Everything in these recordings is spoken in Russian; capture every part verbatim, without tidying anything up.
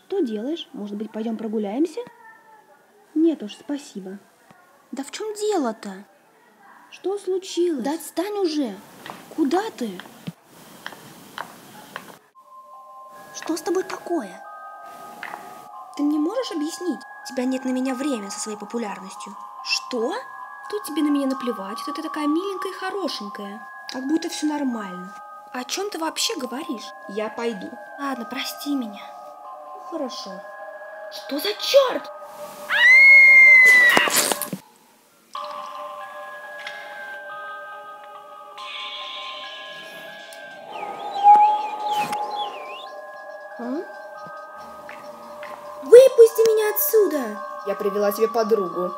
Что делаешь? Может быть, пойдем прогуляемся? Нет уж, спасибо. Да в чем дело-то? Что случилось? Да отстань уже. Куда ты? Что с тобой такое? Ты мне можешь объяснить? У тебя нет на меня времени со своей популярностью. Что? Тут тебе на меня наплевать, что ты такая миленькая и хорошенькая. Как будто все нормально. О чем ты вообще говоришь? Я пойду. Ладно, прости меня. Ну, хорошо. Что за черт? А? Выпусти меня отсюда! Я привела тебе подругу.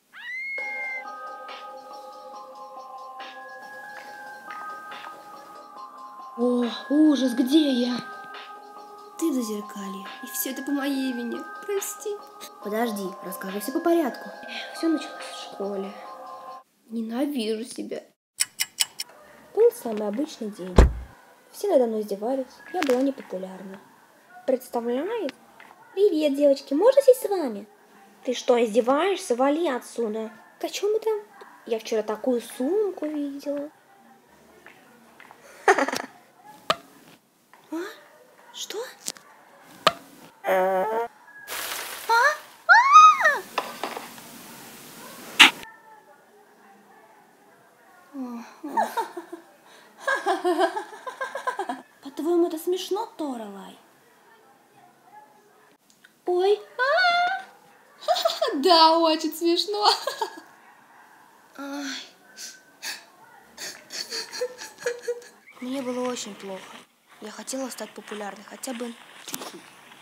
О, ужас, где я? Ты в зазеркалье, и все это по моей вине. Прости. Подожди, расскажи все по порядку. Все началось в школе. Ненавижу себя. Был самый обычный день. Все надо мной издевались, я была непопулярна. Представляешь? Привет, девочки, можно сесть с вами? Ты что, издеваешься? Вали отсюда. О чем это? Я вчера такую сумку видела. А? Что? А? По-твоему, это смешно, Торалай? Ой. Да, очень смешно. Ай. Мне было очень плохо. Я хотела стать популярной, хотя бы чуть-чуть.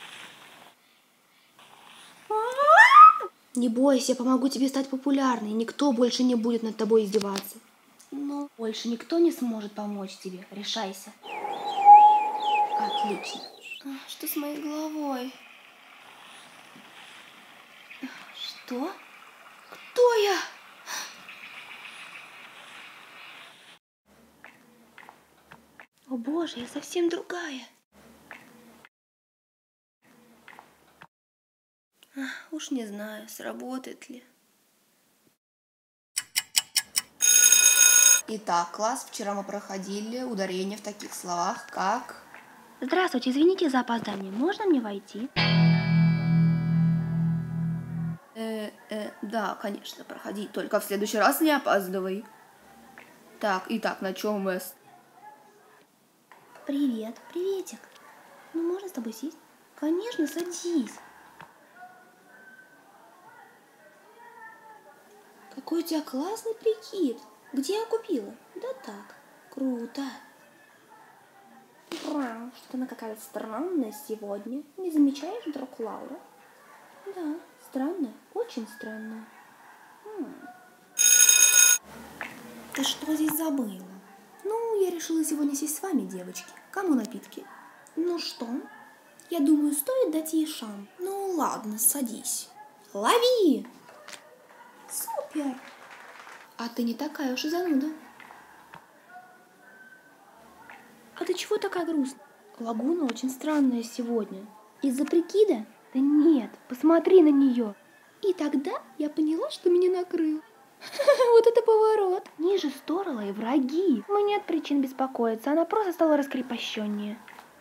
Не бойся, я помогу тебе стать популярной. Никто больше не будет над тобой издеваться. Но больше никто не сможет помочь тебе. Решайся. Отлично. Что с моей головой? Что? Кто я? О боже, я совсем другая. Уж не знаю, сработает ли. Итак, класс, вчера мы проходили ударение в таких словах, как... Здравствуйте, извините за опоздание. Можно мне войти? Э, э, да, конечно, проходи, только в следующий раз не опаздывай. Так, итак, на чем мы... Привет, приветик. Ну, можно с тобой сесть? Конечно, садись. Какой у тебя классный прикид. Где я купила? Да так, круто. Вау, что она какая-то странная сегодня. Не замечаешь, друг Лаура? Да, странная, очень странная. Хм. Ты что здесь забыла? Ну, я решила сегодня сесть с вами, девочки. Кому напитки? Ну что? Я думаю, стоит дать ей шанс. Ну ладно, садись. Лови! Супер! А ты не такая уж и зануда. А ты чего такая грустная? Лагуна очень странная сегодня. Из-за прикида? Да нет, посмотри на нее. И тогда я поняла, что меня накрыло. Вот это поворот. Ниже Сторла и враги. Ну нет причин беспокоиться, она просто стала раскрепощеннее.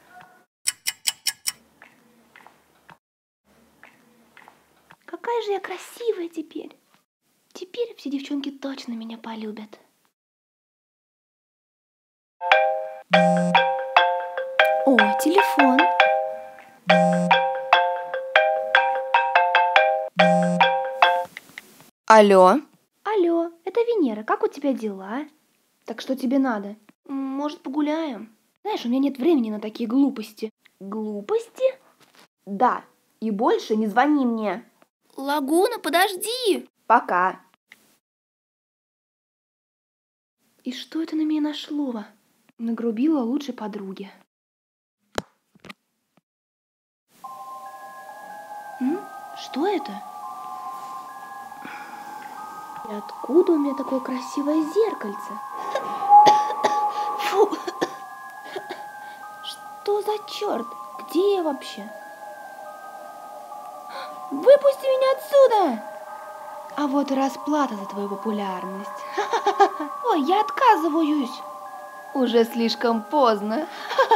Какая же я красивая теперь. Теперь все девчонки точно меня полюбят. О, телефон. Алло? Алло, это Венера, как у тебя дела? Так что тебе надо? Может, погуляем? Знаешь, у меня нет времени на такие глупости. Глупости? Да, и больше не звони мне. Лагуна, подожди! Пока. И что это на меня нашло? Нагрубила лучшей подруге. М? Что это? И откуда у меня такое красивое зеркальце? Фу! Что за черт? Где я вообще? Выпусти меня отсюда! А вот и расплата за твою популярность. Ой, я отказываюсь. Уже слишком поздно.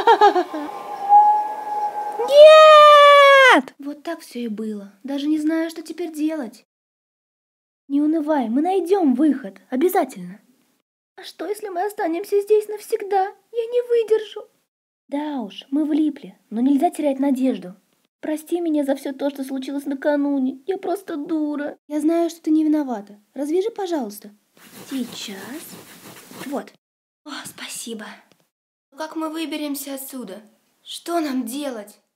Нет! Вот так все и было. Даже не знаю, что теперь делать. Не унывай, мы найдем выход. Обязательно. А что, если мы останемся здесь навсегда? Я не выдержу. Да уж, мы влипли, но нельзя терять надежду. Прости меня за все то, что случилось накануне. Я просто дура. Я знаю, что ты не виновата. Развяжи, пожалуйста. Сейчас. Вот. О, спасибо. Как мы выберемся отсюда? Что нам делать?